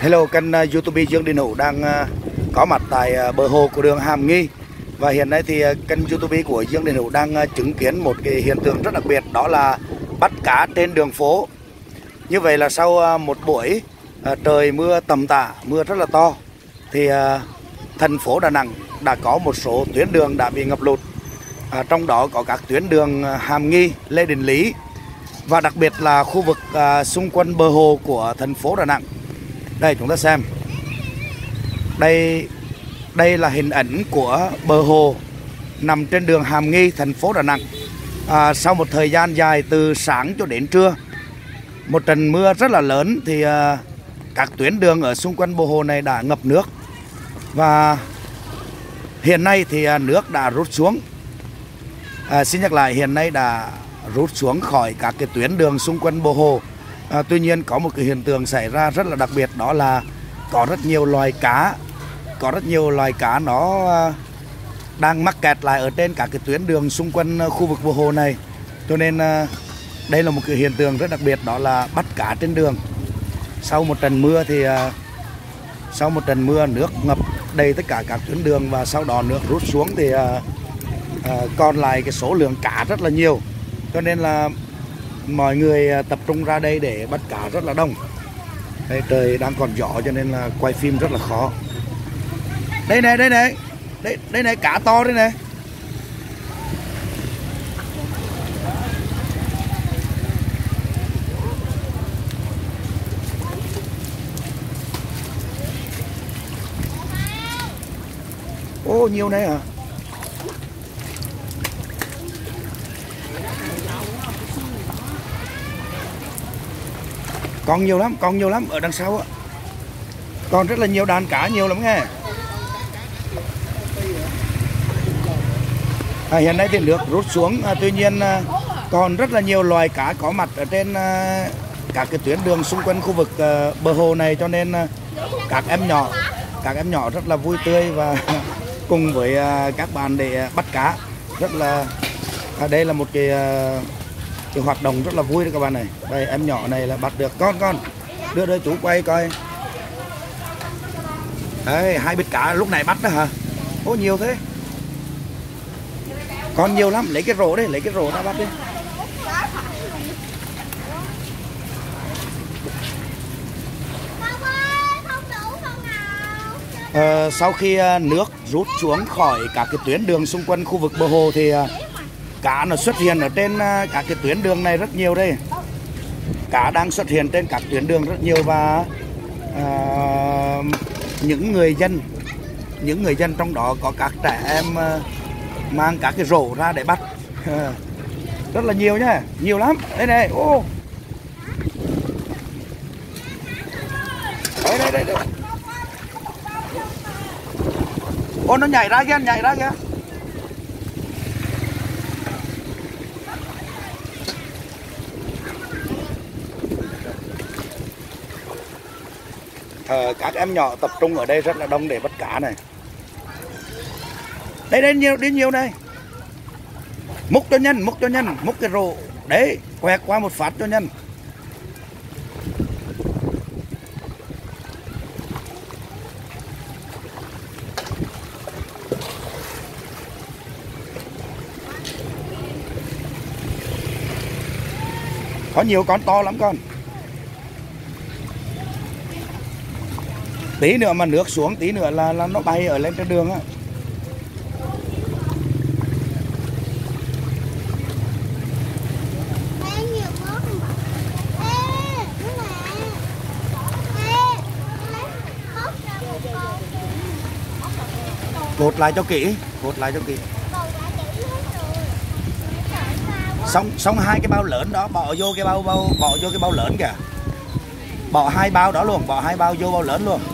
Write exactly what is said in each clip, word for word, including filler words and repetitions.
Hello, kênh uh, YouTube Dương Đình Hữu đang uh, có mặt tại uh, bờ hồ của đường Hàm Nghi. Và hiện nay thì uh, kênh YouTube của Dương Đình Hữu đang uh, chứng kiến một cái hiện tượng rất đặc biệt, đó là bắt cá trên đường phố. Như vậy là sau uh, một buổi uh, trời mưa tầm tã, mưa rất là to, thì uh, thành phố Đà Nẵng đã có một số tuyến đường đã bị ngập lụt. uh, Trong đó có các tuyến đường uh, Hàm Nghi, Lê Đình Lý, và đặc biệt là khu vực uh, xung quanh bờ hồ của thành phố Đà Nẵng. Đây chúng ta xem. Đây đây là hình ảnh của bờ hồ nằm trên đường Hàm Nghi, thành phố Đà Nẵng. À, sau một thời gian dài từ sáng cho đến trưa, một trận mưa rất là lớn, thì à, các tuyến đường ở xung quanh bờ hồ này đã ngập nước. Và hiện nay thì à, nước đã rút xuống. À, xin nhắc lại, hiện nay đã rút xuống khỏi các cái tuyến đường xung quanh bờ hồ. À, tuy nhiên có một cái hiện tượng xảy ra rất là đặc biệt, đó là có rất nhiều loài cá, có rất nhiều loài cá nó đang mắc kẹt lại ở trên các cái tuyến đường xung quanh khu vực bờ hồ này. Cho nên đây là một cái hiện tượng rất đặc biệt, đó là bắt cá trên đường. Sau một trận mưa thì sau một trận mưa nước ngập đầy tất cả các tuyến đường, và sau đó nước rút xuống thì còn lại cái số lượng cá rất là nhiều. Cho nên là mọi người tập trung ra đây để bắt cá rất là đông. Đây, trời đang còn gió cho nên là quay phim rất là khó. Đây này, đây này, đây, đây này, cá to đây này. Ô, nhiều này à. Còn nhiều lắm, còn nhiều lắm ở đằng sau á. Còn rất là nhiều đàn cá, nhiều lắm nghe. À, hiện nay thì nước rút xuống, à, tuy nhiên à, còn rất là nhiều loài cá có mặt ở trên à, các cái tuyến đường xung quanh khu vực à, bờ hồ này. Cho nên à, các em nhỏ, các em nhỏ rất là vui tươi và cùng với à, các bạn để bắt cá. Rất là à, đây là một cái à, cái hoạt động rất là vui đấy các bạn này. Đây, em nhỏ này là bắt được con con đưa đưa chú quay coi. Đấy, hai bịch cá lúc này bắt đó hả? Ô, nhiều thế. Còn nhiều lắm, lấy cái rổ đi, lấy cái rổ ra bắt đi. À, sau khi nước rút xuống khỏi các cái tuyến đường xung quanh khu vực bờ hồ thì cá nó xuất hiện ở trên các cái tuyến đường này rất nhiều đây. Cá đang xuất hiện trên các tuyến đường rất nhiều, và à, những người dân những người dân trong đó có các trẻ em à, mang các cái rổ ra để bắt. Rất là nhiều nhá, nhiều lắm. Đây này, ô. Đây đây đây đây. Ô, nó nhảy ra kìa, nhảy ra kìa. Ờ, các em nhỏ tập trung ở đây rất là đông để bắt cá này. Đây đây, nhiều, đi nhiều đây. Múc cho nhân, múc cho nhân, múc cái rổ. Đấy, quẹt qua một phát cho nhân. Có nhiều con to lắm con. Tí nữa mà nước xuống, tí nữa là, là nó bay ở lên trên đường á. Cột lại cho kỹ, cột lại cho kỹ. Xong xong hai cái bao lớn đó bỏ vô cái bao bao bỏ vô cái bao lớn kìa. Bỏ hai bao đó luôn, bỏ hai bao vô bao lớn luôn.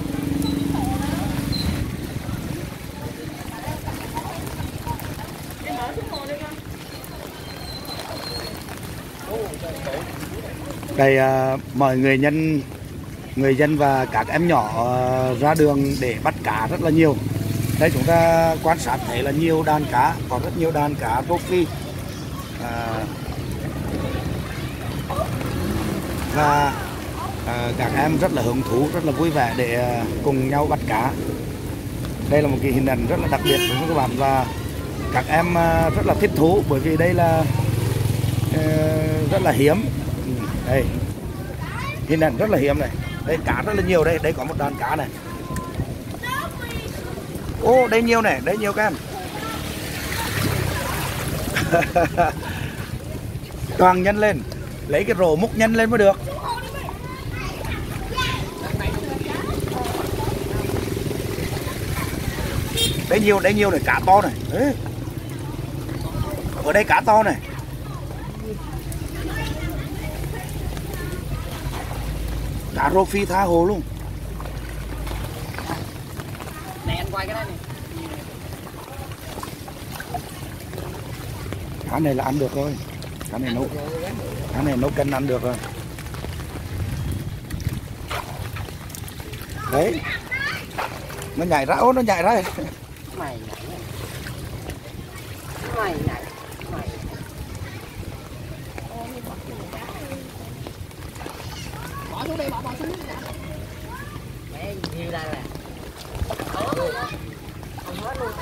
Đây, à, mọi người nhân người dân và các em nhỏ à, ra đường để bắt cá rất là nhiều. Đây chúng ta quan sát thấy là nhiều đàn cá, có rất nhiều đàn cá rô phi. À, và à, các em rất là hứng thú, rất là vui vẻ để à, cùng nhau bắt cá. Đây là một cái hình ảnh rất là đặc biệt của các bạn và các em à, rất là thích thú bởi vì đây là à, rất là hiếm. Đây hình ảnh rất là hiếm này, đây cá rất là nhiều, đây đây có một đàn cá này. Ô đây nhiều này, đây nhiều các em. Toàn nhân lên, lấy cái rổ múc nhân lên mới được. Đây nhiều, đây nhiều này, cá to này. Đấy. Ở đây cá to này. Cá rô phi tha hồ luôn. Này anh quay cái này này. Cá này là ăn được thôi. Cá này nấu Cá này nấu canh ăn được rồi. Đấy. Nó nhảy ra, ô nó nhảy ra. Mày nhảy. Mày nhảy. Mày. Bỏ xuống đi, bỏ bỏ xuống. Đấy, nhiều đây nè. Không hết luôn.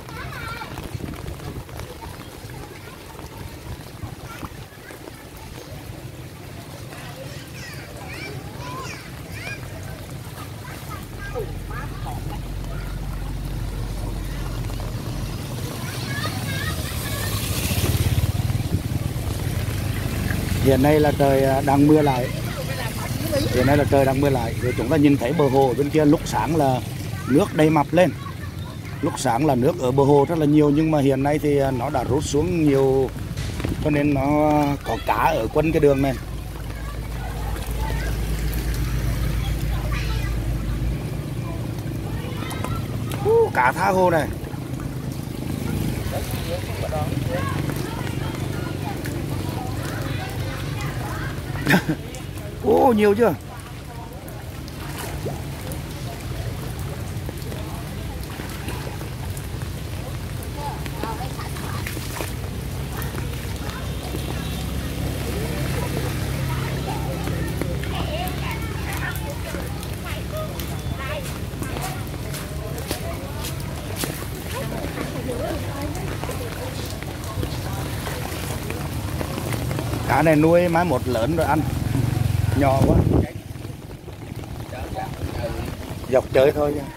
Hiện nay là trời đang mưa lại. Hiện nay là trời đang mưa lại. Rồi chúng ta nhìn thấy bờ hồ bên kia lúc sáng là nước đầy mập lên. Lúc sáng là nước ở bờ hồ rất là nhiều nhưng mà hiện nay thì nó đã rút xuống nhiều cho nên nó có cá ở quanh cái đường này. Uh, cá tha hồ này. Ô oh, nhiều chưa? Cá này nuôi mai một lớn rồi ăn. Nhỏ quá. Dọc chơi thôi nha.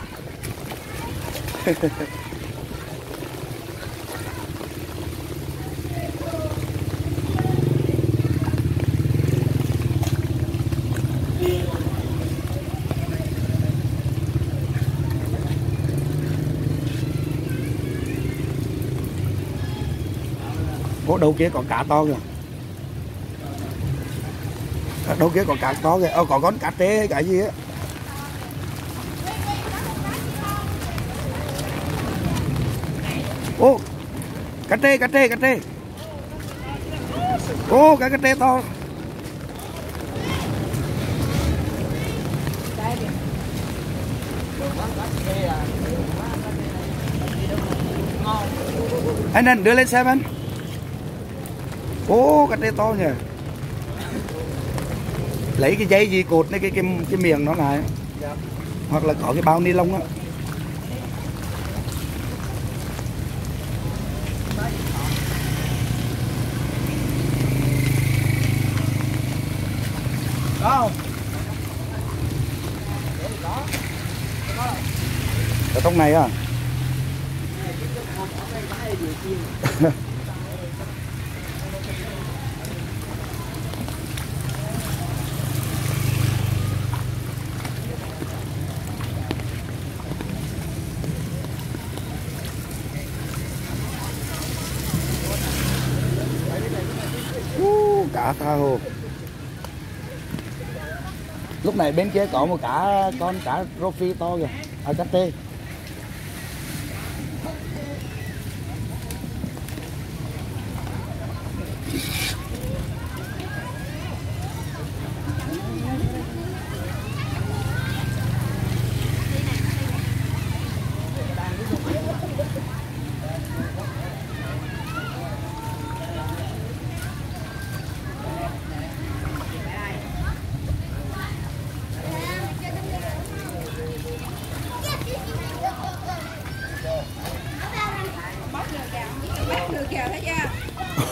Ủa đâu kia còn cá to kìa. Đâu kia còn cá to kìa. Ờ, còn con cá trê hay cá gì á. Ô cá trê, cá trê, cá trê. Ô cá cá trê to. Anh anh đưa lên xem anh. Ô cá trê to nhỉ. Lấy cái dây gì cột cái cái cái miệng nó lại. Dạ. Hoặc là có cái bao ni lông á. Có không? Ở trong này à? Uh, cá tha hồ. Lúc này bên kia có một cá con cá rô phi to kìa, à cá tê.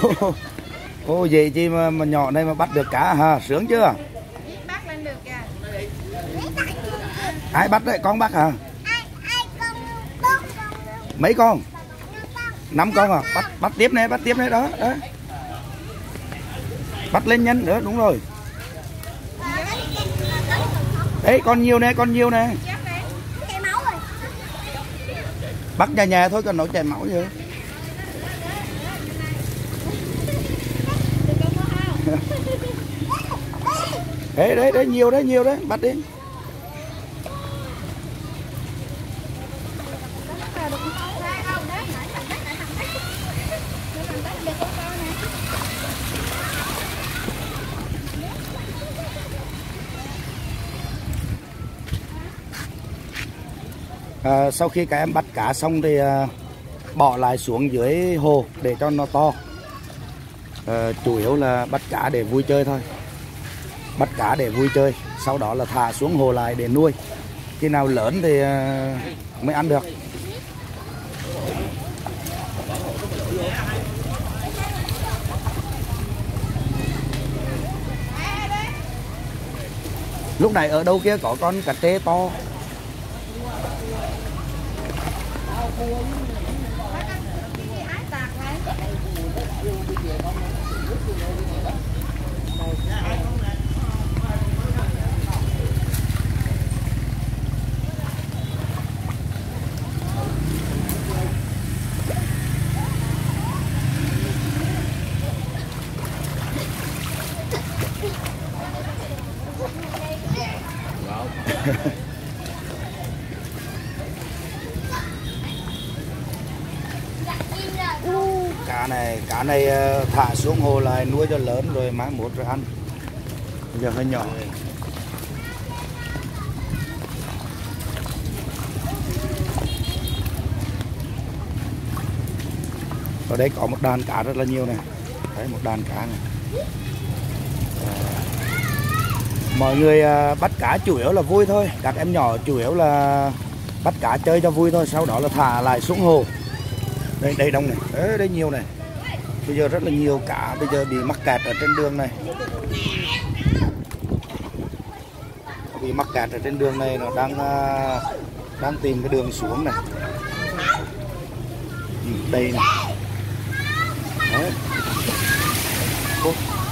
Ô vậy chi mà, mà nhỏ này mà bắt được cá hả? Sướng chưa? Bắt lên được kìa. Ai bắt đấy? Con bắt hả? Mấy con? Năm con à? Bắt bắt tiếp này, bắt tiếp này đó, đó. Bắt lên nhanh nữa, đúng rồi. Đấy, con nhiều nè, con nhiều nè. Bắt nhà nhà thôi, còn nổi chảy máu gì. Đấy, đấy, đấy, nhiều đấy, nhiều đấy, bắt đi. À, sau khi các em bắt cá xong thì à, bỏ lại xuống dưới hồ để cho nó to. À, chủ yếu là bắt cá để vui chơi thôi, bắt cá để vui chơi, sau đó là thả xuống hồ lại để nuôi. Khi nào lớn thì à, mới ăn được. Lúc này ở đâu kia có con cá trê to. Cá này, cá này thả xuống hồ lại nuôi cho lớn rồi mai mốt rồi ăn. Bây giờ hơi nhỏ. Ở đây có một đàn cá rất là nhiều này. Đấy, một đàn cá này. À, mọi người à, bắt cá chủ yếu là vui thôi. Các em nhỏ chủ yếu là bắt cá chơi cho vui thôi. Sau đó là thả lại xuống hồ. Đây, đây đông này. Đấy, đây nhiều này. Bây giờ rất là nhiều cá. Bây giờ bị mắc kẹt ở trên đường này. Bị mắc kẹt ở trên đường này. Nó đang à, đang tìm cái đường xuống này. Đây này. Đấy. Ô.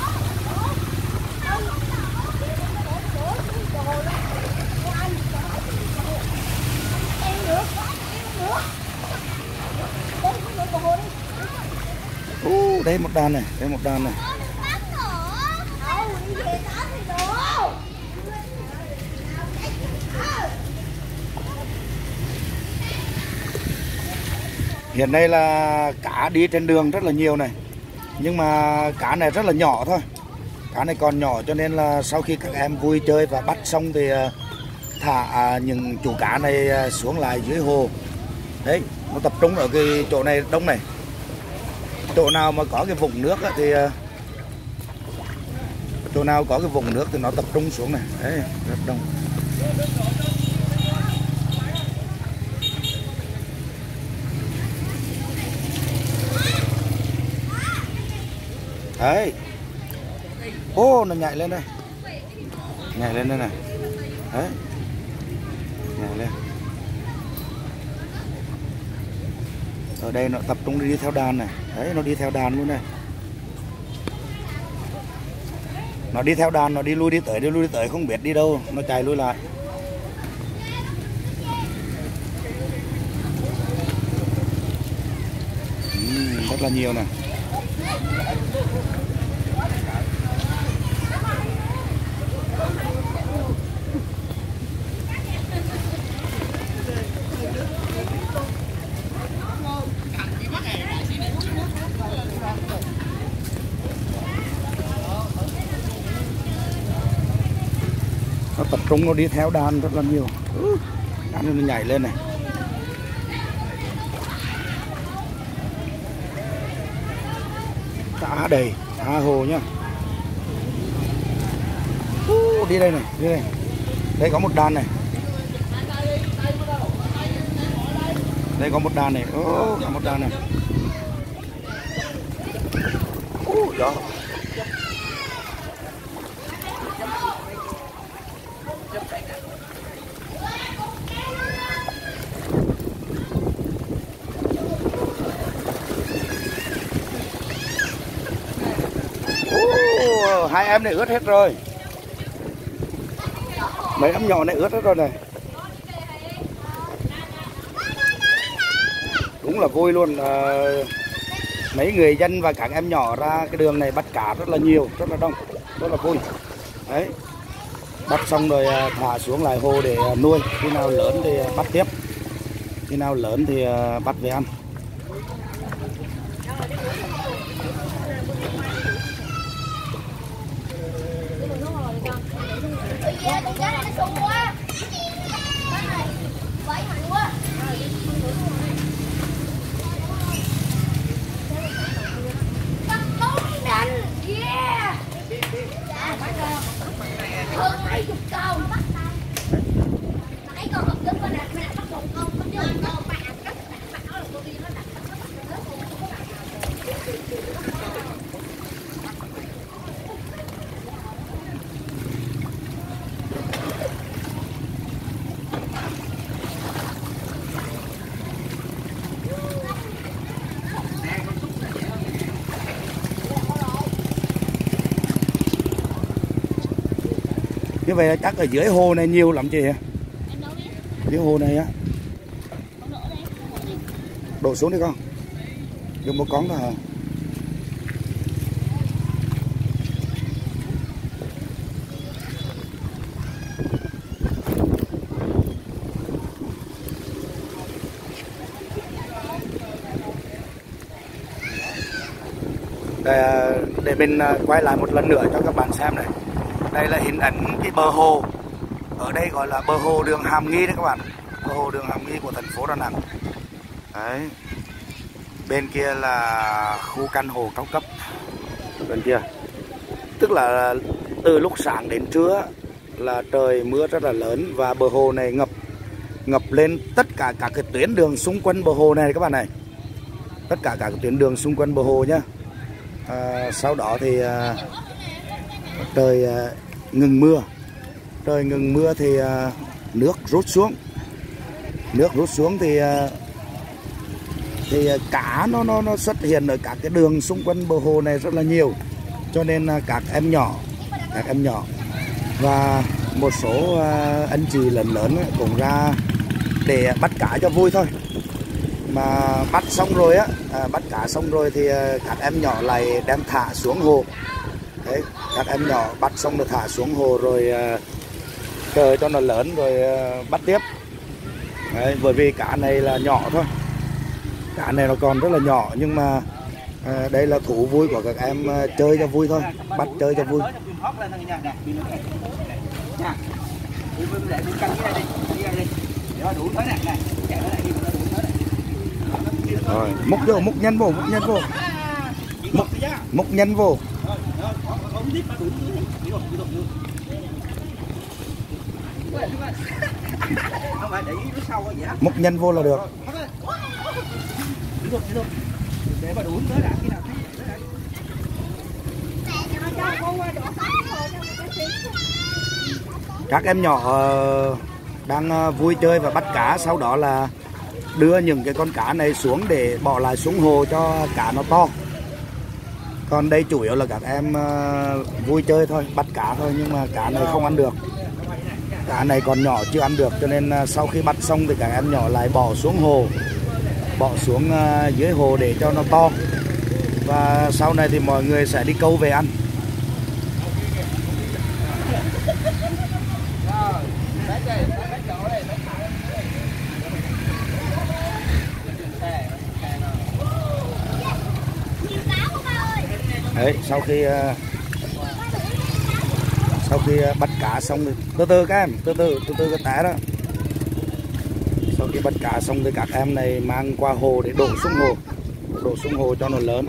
Ô, đây một đàn này, đây một đàn này. Hiện nay là cá đi trên đường rất là nhiều này. Nhưng mà cá này rất là nhỏ thôi. Cá này còn nhỏ cho nên là sau khi các em vui chơi và bắt xong thì thả những chủ cá này xuống lại dưới hồ. Đấy, nó tập trung ở cái chỗ này đông này. Chỗ nào mà có cái vùng nước thì chỗ nào có cái vùng nước thì nó tập trung xuống này. Đấy, rất đông. Đấy. Ô, oh, nó nhảy lên đây. Nhảy lên đây này. Đấy. Nhảy lên. Ở đây nó tập trung đi theo đàn này. Đấy, nó đi theo đàn luôn này. Nó đi theo đàn, nó đi lui đi tới, đi lui đi tới không biết đi đâu, nó chạy lui lại. uhm, Rất là nhiều này. Nó tập trung, nó đi theo đàn rất là nhiều. Đàn nó nhảy lên này. Cá đầy, tha hồ nhá. Uh, đi đây này, đi đây. Đây có một đàn này. Đây có một đàn này. Oh, có một đàn này. Ú, gió. Ú, hai em này ướt hết rồi. Mấy em nhỏ này ướt hết rồi này. Đúng là vui luôn. À, mấy người dân và các em nhỏ ra cái đường này bắt cá rất là nhiều, rất là đông, rất là vui. Đấy, bắt xong rồi thả xuống lại hồ để nuôi, khi nào lớn thì bắt tiếp, khi nào lớn thì bắt về ăn. Như vậy là chắc ở dưới hồ này nhiều lắm chị ạ. Dưới hồ này á. Đổ xuống đi con. Dùng một con là để, để mình quay lại một lần nữa cho các bạn xem này. Đây là hình ảnh cái bờ hồ. Ở đây gọi là bờ hồ đường Hàm Nghi đấy các bạn. Bờ hồ đường Hàm Nghi của thành phố Đà Nẵng. Đấy. Bên kia là khu căn hộ cao cấp. Bên kia. Tức là từ lúc sáng đến trưa là trời mưa rất là lớn và bờ hồ này ngập ngập lên tất cả các cái tuyến đường xung quanh bờ hồ này các bạn này. Tất cả các cái tuyến đường xung quanh bờ hồ nhá. À, sau đó thì à, trời à, ngừng mưa. Trời ngừng mưa thì à, nước rút xuống. Nước rút xuống thì à, thì cá nó nó nó xuất hiện ở các cái đường xung quanh bờ hồ này rất là nhiều. Cho nên à, các em nhỏ, các em nhỏ và một số à, anh chị lớn lớn cũng ra để bắt cá cho vui thôi. Mà bắt xong rồi á, à, bắt cá xong rồi thì à, các em nhỏ lại đem thả xuống hồ. Đấy, các em nhỏ bắt xong rồi thả xuống hồ rồi à, chờ cho nó lớn rồi à, bắt tiếp. Đấy, bởi vì cá này là nhỏ thôi, cá này nó còn rất là nhỏ nhưng mà à, đây là thú vui của các em à, chơi cho vui thôi, bắt chơi cho vui. Rồi, múc vô, múc nhân vô, múc nhân vô, múc, múc nhân vô. Múc nhân vô là được. Các em nhỏ đang vui chơi và bắt cá, sau đó là đưa những cái con cá này xuống để bỏ lại xuống hồ cho cá nó to. Còn đây chủ yếu là các em vui chơi thôi, bắt cá thôi, nhưng mà cá này không ăn được. Cá này còn nhỏ chưa ăn được, cho nên sau khi bắt xong thì các em nhỏ lại bỏ xuống hồ, bỏ xuống dưới hồ để cho nó to. Và sau này thì mọi người sẽ đi câu về ăn. Đấy, sau khi sau khi bắt cá xong thì từ từ các em, từ từ từ từ cái té đó. Sau khi bắt cá xong thì các em này mang qua hồ để đổ xuống hồ, đổ xuống hồ cho nó lớn.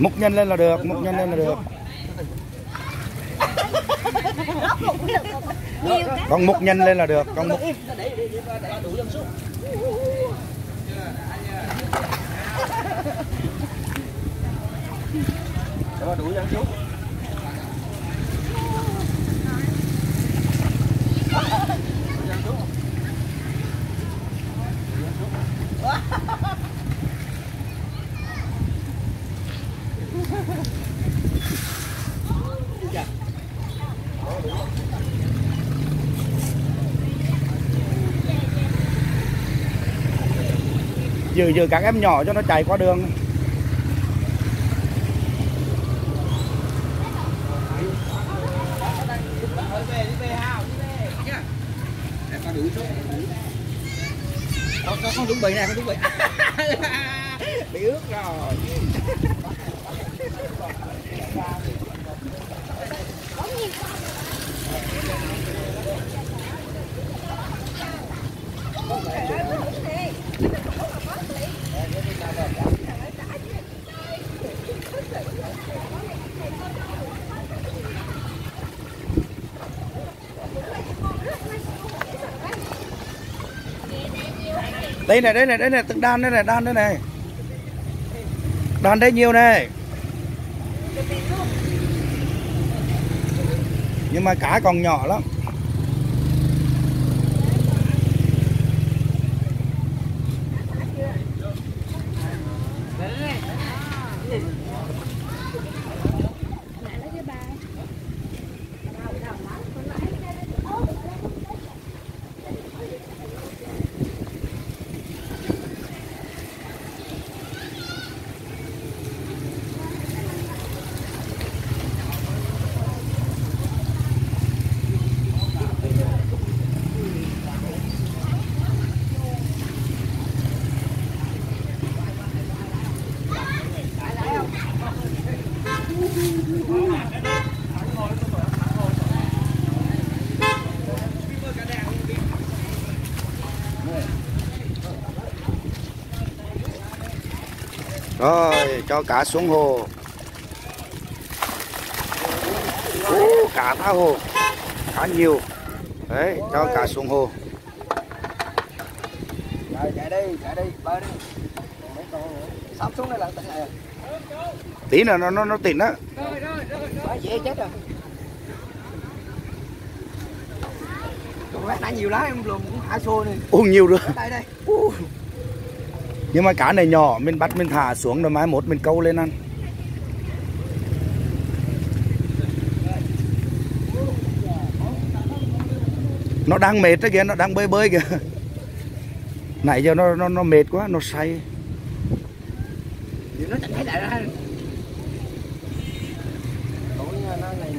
Múc nhân lên là được, múc nhân lên là được. Con múc nhân lên là được, con múc. Giữ giữ các em nhỏ cho nó chạy qua đường. Con con chuẩn bị nè, con chuẩn bị. Bị ướt rồi. Đây này, đây này, đây này, từng đàn đây này, đàn đây này. Đàn đây nhiều này. Nhưng mà cá còn nhỏ lắm. Rồi, cho cá xuống hồ. Ô, cá tha hồ. Cá nhiều. Đấy, cho cá xuống hồ. Rồi, chạy đi, chạy đi, bơi đi. Sắp xuống đây là tỉnh này. Tí nữa nó nó nó tỉnh á. Quá dễ chết rồi. Còn lát nãy nhiều lắm em luồn cũng thả xô này. Ô, nhiều rồi. Đây đây. Nhưng mà cá này nhỏ, mình bắt mình thả xuống rồi mai mốt mình câu lên ăn. Nó đang mệt đấy kìa, nó đang bơi bơi kìa. Nãy giờ nó nó nó mệt quá, nó say. Nó chẳng thấy lại ra. Nó này.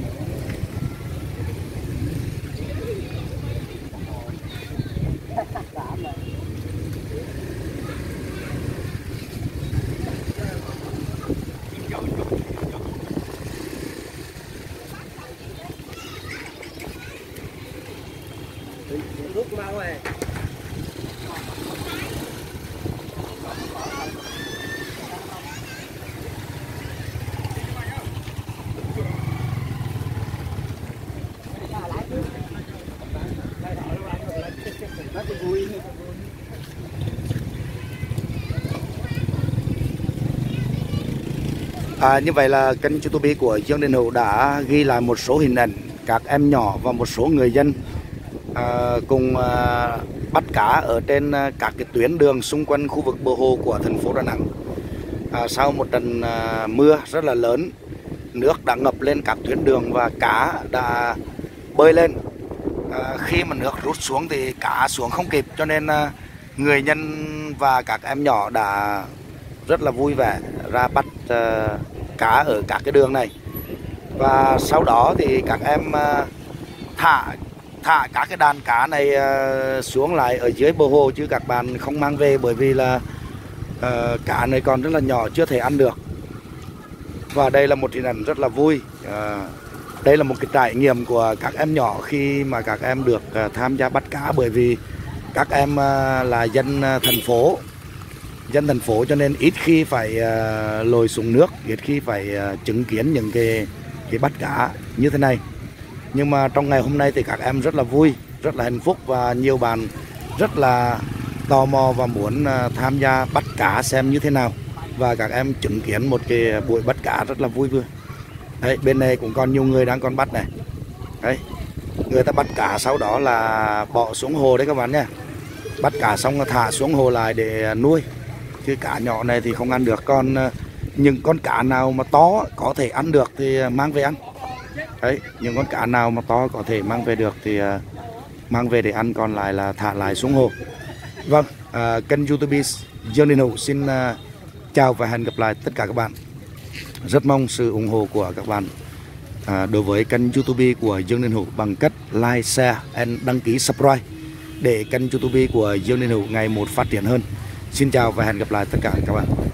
Nước mau rồi. À, như vậy là kênh YouTube của Dương Đình Hữu đã ghi lại một số hình ảnh các em nhỏ và một số người dân à, cùng à, bắt cá ở trên à, các cái tuyến đường xung quanh khu vực bờ hồ của thành phố Đà Nẵng. À, sau một trận à, mưa rất là lớn, nước đã ngập lên các tuyến đường và cá đã bơi lên. À, khi mà nước rút xuống thì cá xuống không kịp, cho nên à, người dân và các em nhỏ đã rất là vui vẻ ra bắt uh, cá ở các cái đường này. Và sau đó thì các em uh, thả thả các cái đàn cá này uh, xuống lại ở dưới bờ hồ, chứ các bạn không mang về, bởi vì là uh, cá này còn rất là nhỏ, chưa thể ăn được. Và đây là một hình ảnh rất là vui. Uh, đây là một cái trải nghiệm của các em nhỏ khi mà các em được uh, tham gia bắt cá, bởi vì các em uh, là dân uh, thành phố. dân thành phố cho nên ít khi phải uh, lội xuống nước, ít khi phải uh, chứng kiến những cái cái bắt cá như thế này. Nhưng mà trong ngày hôm nay thì các em rất là vui, rất là hạnh phúc và nhiều bạn rất là tò mò và muốn uh, tham gia bắt cá xem như thế nào. Và các em chứng kiến một cái buổi bắt cá rất là vui vui. Đấy, bên này cũng còn nhiều người đang còn bắt này. Đấy, người ta bắt cá sau đó là bỏ xuống hồ đấy các bạn nhé. Bắt cá xong là thả xuống hồ lại để nuôi. Chứ cá nhỏ này thì không ăn được. Còn những con cá nào mà to có thể ăn được thì mang về ăn. Đấy, những con cá nào mà to có thể mang về được thì mang về để ăn, còn lại là thả lại xuống hồ. Vâng, à, kênh YouTube Dương Đình Hữu xin uh, chào và hẹn gặp lại tất cả các bạn. Rất mong sự ủng hộ của các bạn à, đối với kênh YouTube của Dương Đình Hữu bằng cách like, share and đăng ký subscribe để kênh YouTube của Dương Đình Hữu ngày một phát triển hơn. Xin chào và hẹn gặp lại tất cả các bạn.